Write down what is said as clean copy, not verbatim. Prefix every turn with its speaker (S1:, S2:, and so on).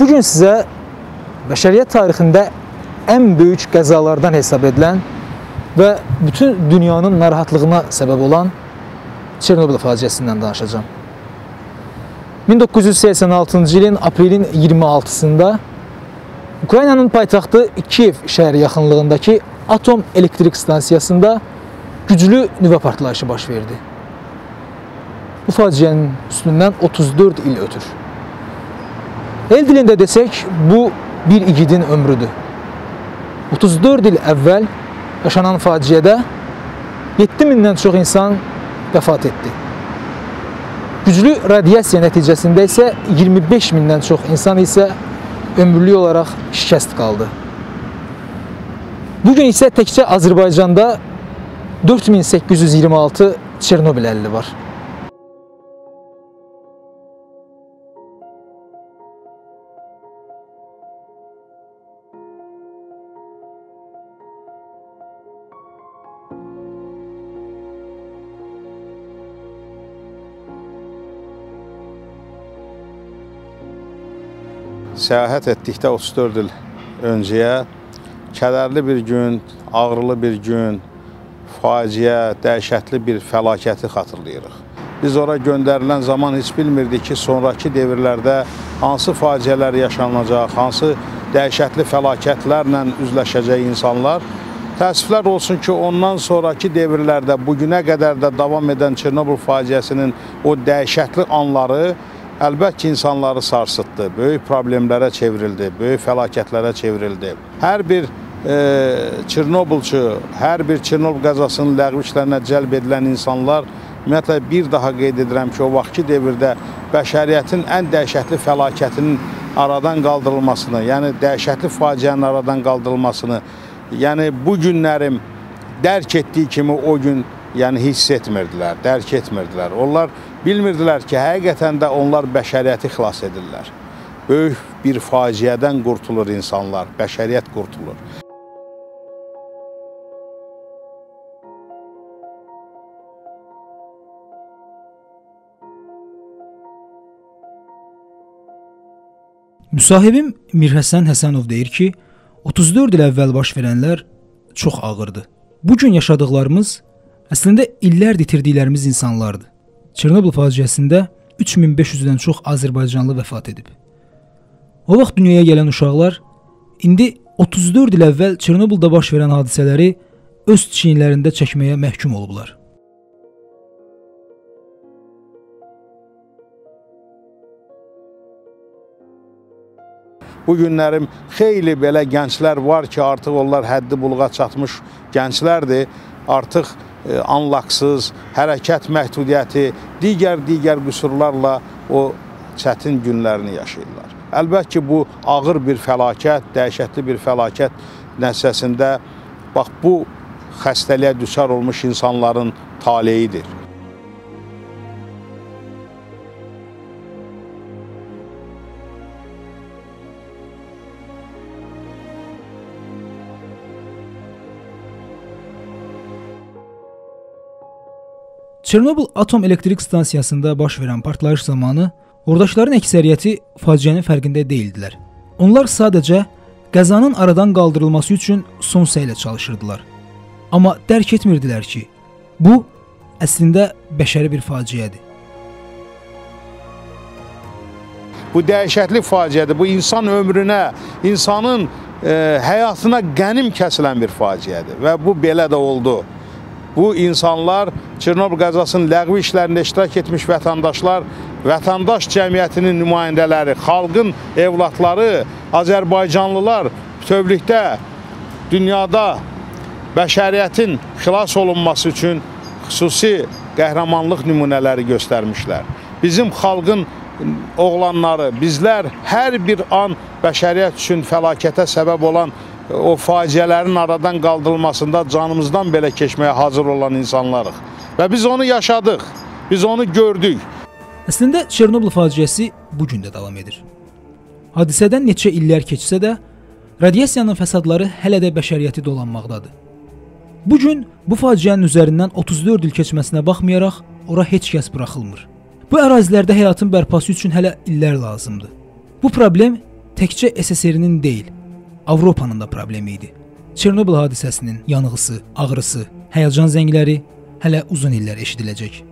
S1: Bugün sizə bəşəriyyət tarixində ən böyük qəzalardan hesab edilən və bütün dünyanın narahatlığına səbəb olan Çernobıl faciəsindən danışacağım. 1986-cı ilin aprelin 26-sında Ukraynanın paytaxtı Kiyev şəhəri yaxınlığındakı atom elektrik stansiyasında güclü nüvə partlayışı baş verdi. Bu faciənin üstündən 34 il ötür. El dilində desək, bu bir igidin ömrüdür. 34 il əvvəl yaşanan faciədə 7000-dən çox insan vəfat etdi. Güclü radiasiya nəticəsində isə 25.000-dən çox insan isə ömürlük olaraq şikəst qaldı. Bugün isə təkcə Azərbaycanda 4826 Çernobıl əlili var.
S2: Səyahət etdikdə 34 il öncəyə kədərli bir gün, ağrılı bir gün, faciə, dəhşətli bir fəlakəti xatırlayırıq. Biz ora göndərilən zaman heç bilmirdik ki, sonraki devirlərdə hansı faciələr yaşanacaq, hansı dəhşətli fəlakətlərlə üzləşəcək insanlar. Təəssüflər olsun ki, ondan sonraki devirlərdə, bugünə qədər də davam edən Çernobıl faciəsinin o dəhşətli anları əlbəttə ki, insanları sarsıtdı, böyük problemlərə çevrildi, böyük fəlakətlərə çevrildi. Hər bir Çernobılçı, hər bir Çernobıl qəzasının ləğv işlərinə cəlb edilən insanlar, ümumiyyətlə bir daha qeyd edirəm ki, o vaxtki devirdə bəşəriyyətin ən dəhşətli fəlakətinin aradan qaldırılmasını, yəni dəhşətli faciənin aradan qaldırılmasını, yəni bu günlərim dərk etdiyi kimi o gün hiss etmirdilər, dərk etmirdilər. Onlar bilmirdilər ki, həqiqətən də onlar bəşəriyyəti xilas edirlər. Böyük bir faciədən qurtulur insanlar, bəşəriyyət qurtulur.
S1: Müsahibim Mirhəsən Həsənov deyir ki, 34 il əvvəl baş verənlər çox ağırdı. Bugün yaşadıqlarımız əslində illər itirdiklərimiz insanlardır. Çernobıl faciəsində 3500-dən çox Azərbaycanlı vəfat edib. O vaxt dünyaya gələn uşaqlar indi 34 il əvvəl Çernobılda baş verən hadisələri öz çiyinlərində çəkməyə məhkum olublar.
S2: Bu günlərim xeyli belə gənclər var ki, artıq onlar həddi buluğa çatmış gənclərdir. Artıq anlaqsız, hərəkət məhdudiyyəti, digər qüsurlarla o çətin günlərini yaşayırlar. Əlbəttə ki, bu ağır bir fəlakət, dəhşətli bir fəlakət nəticəsində bax bu xəstəliyə düçar olmuş insanların taleyidir.
S1: Çernobıl atom elektrik stansiyasında baş verən partlayış zamanı ordaşların əksəriyyəti faciənin fərqində deyildilər. Onlar sadəcə qəzanın aradan qaldırılması üçün son səylə çalışırdılar. Amma dərk etmirdilər ki, bu əslində bəşəri bir faciədir.
S2: Bu dəhşətli faciədir, bu insan ömrünə, insanın həyatına qənim kəsilən bir faciədir və bu belə də oldu. Bu insanlar Çernobıl qəzasının ləğvi işlərində iştirak etmiş vətəndaşlar, vətəndaş cəmiyyətinin nümayəndələri, xalqın evlatları, Azərbaycanlılar bütövlükdə dünyada bəşəriyyətin xilas olunması üçün xüsusi qəhrəmanlıq nümunələri göstərmişlər. Bizim xalqın oğlanları, bizlər hər bir an bəşəriyyət üçün fəlakətə səbəb olan o faciələrin aradan qaldırılmasında canımızdan belə keçməyə hazır olan insanlarıq. Və biz onu yaşadıq, biz onu gördük.
S1: Əslində Çernobıl faciəsi bugün də davam edir. Hadisədən neçə illər keçsə də, radiasiyanın fəsadları hələ də bəşəriyyəti dolanmaqdadır. Bugün bu faciənin üzərindən 34 il keçməsinə baxmayaraq, ora heç kəs buraxılmır. Bu ərazilərdə həyatın bərpası üçün hələ illər lazımdır. Bu problem təkcə SSR-nin deyil, Avropanın da problemi idi. Çernobıl hadisəsinin yanğısı, ağrısı, həyəcan zəngləri hələ uzun illər eşidiləcək.